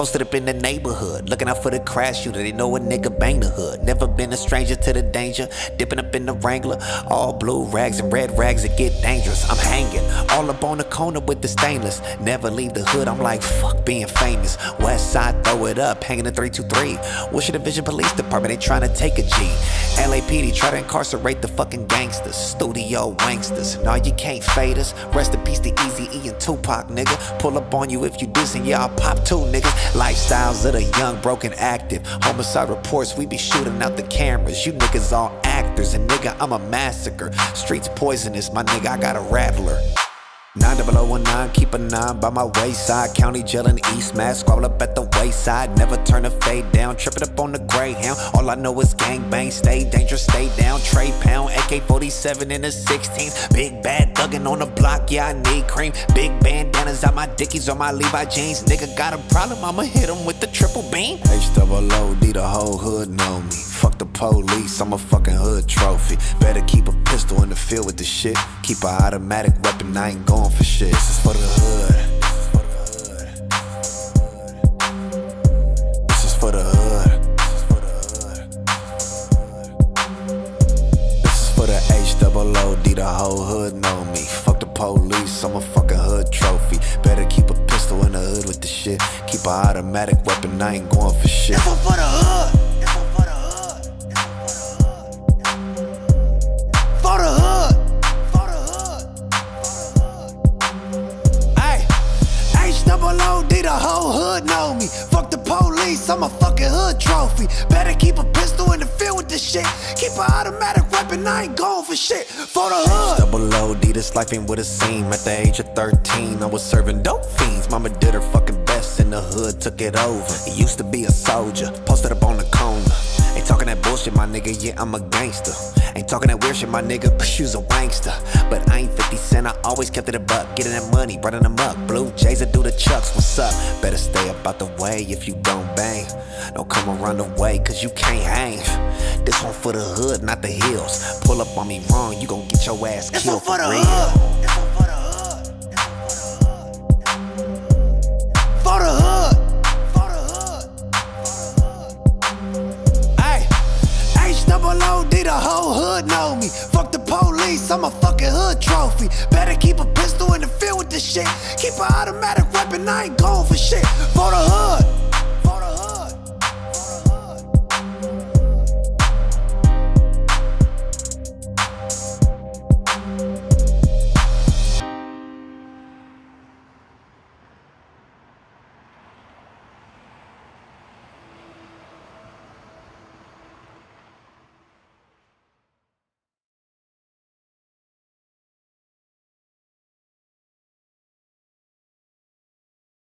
Posted up in the neighborhood, looking out for the crash shooter. They know a nigga bang the hood. Never been a stranger to the danger. Dipping up in the Wrangler, all blue rags and red rags that get dangerous. I'm hanging all up on the corner with the stainless. Never leave the hood, I'm like, fuck being famous. West side, throw it up, hanging in 323. Worcester Division Police Department, they trying to take a G. LAPD try to incarcerate the fucking gangsters. Studio wanksters, no, you can't fade us. Rest in peace to Eazy-E and Tupac, nigga. Pull up on you if you dissing, yeah, I'll pop too, nigga. Lifestyles of the young, broken, active. Homicide reports, we be shooting out the cameras. You niggas all actors, and nigga, I'm a massacre. Streets poisonous, my nigga, I got a rattler. 90019, keep a 9 by my wayside. County jail in East Mass, squabble up at the wayside. Never turn a fade down, tripping up on the Greyhound. All I know is gangbang, stay dangerous, stay down. Trey pound, AK-47 in the 16th. Big bad thuggin' on the block, yeah, I need cream. Big bandanas out my dickies on my Levi jeans. Nigga got a problem, I'ma hit him with the triple beam. H-double-O-D, the whole hood know me. Fuck the police, I'm a fucking hood trophy. Better keep a pistol in the field with the shit. Keep a automatic weapon, I ain't going for shit. This is for the hood. This is for the hood. This is for the H-double-O-D, the whole hood know me. Fuck the police, I'm a fucking hood trophy. Better keep a pistol in the hood with the shit. Keep a automatic weapon, I ain't going for shit. This one for the hood. For the hood. H-double-O-D, the whole hood know me. Fuck the police, I'm a fucking hood trophy. Better keep a pistol in the field with this shit. Keep an automatic weapon, I ain't going for shit. For the hood. H-double-O-D, this life ain't what it seemed. At the age of 13, I was serving dope fiends. Mama did her fucking best in the hood, took it over. He used to be a soldier, posted up on the corner. Ain't talking that bullshit, my nigga, yeah, I'm a gangster. Ain't talking that weird shit, my nigga, you's a wankster. But I ain't 50 Cent, I always kept it a buck. Getting that money, running them up. Blue Jays that do the chucks, what's up? Better stay up out the way if you don't bang. Don't come around the way, cause you can't hang. This one for the hood, not the hills. Pull up on me wrong, you gon' get your ass killed for real. This one for the hood. For the hood. H-double-O-D, the whole hood know me. Fuck the police, I'm a fucking hood trophy. Better keep a pistol in the field with this shit. Keep an automatic weapon, I ain't going for shit. For the hood.